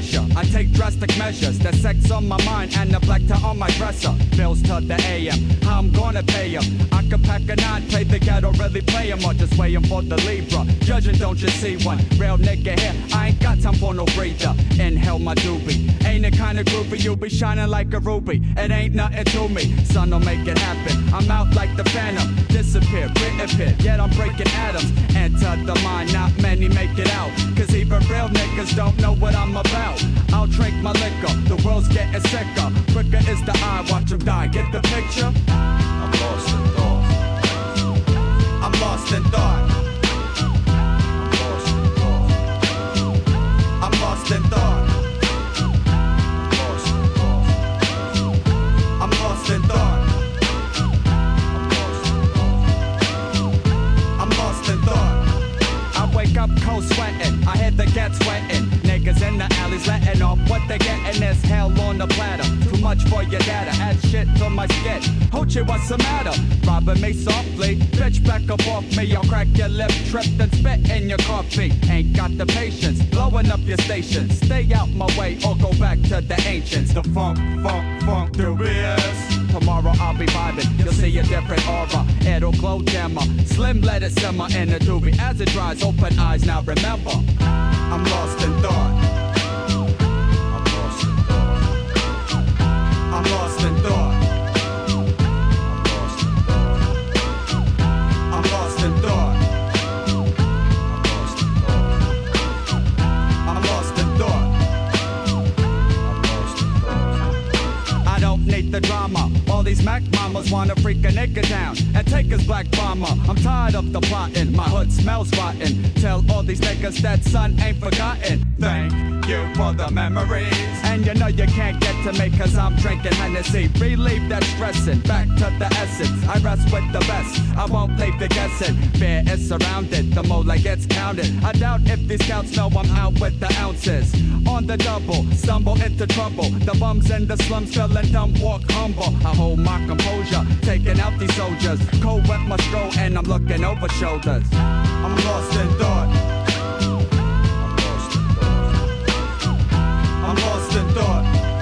pressure. I take drastic measures. The sex on my mind and the black tie on my dresser. Bills to the AM. How I'm gonna pay 'em? I could pack a 9, play the ghetto, really play 'em, or just waiting for the Libra. Judging, don't you see one? Real nigga here. I ain't got time for no breather. Inhale my doobie. Ain't the kind of groovy you be shining like a ruby. It ain't nothing to me. Son, don't make it happen. I'm out like the Phantom. Disappear, reappear. Yet I'm breaking atoms. Enter the mind, not many make it out. Cause even real niggas don't know what I'm about. I'll drink my liquor. The world's getting sicker. Quicker is the eye, watch 'em die. Get the picture? I'm lost in thought. I'm lost in thought. I'm lost in thought. I'm lost in thought. I'm lost in thought. I wake up cold sweating. I hear the cats sweating. Niggas in the alleys letting off what they getting is hell on the platter. Too much for your data. Add shit to my skit. Hoochie, what's the matter? Robbing me softly. Bitch, back up off me. I'll crack your lip, trip, and spit in your coffee. Ain't got the patience. Blowing up your station. Stay out my way or go back to the ancients. The funk, the reals. Tomorrow I'll be vibing. You'll see a different aura. It'll glow dimmer. Slim, let it simmer in the doobie. As it dries, open eyes. Now remember, I'm lost in thought. I'm lost in thought. I'm lost in thought. I'm lost in thought. I'm lost in thought. I don't need the drama. All these Mac mamas wanna freak a nigga down and take his black bomber. I'm tired of the plotting. My hood smells rotten. Tell all these niggas that son ain't forgotten. Thank you for the memories. And you know you can't get to me cause I'm drinking Hennessy. Relieve that stressing, back to the essence. I rest with the best, I won't leave you guessing. Fear is surrounded, the mole gets counted. I doubt if these scouts know I'm out with the ounces. On the double, stumble into trouble. The bums in the slums feeling dumb, walk humble. I hold my composure, taking out these soldiers. Cold wet my stroll and I'm looking over shoulders. I'm lost in thought. I'm lost in thought.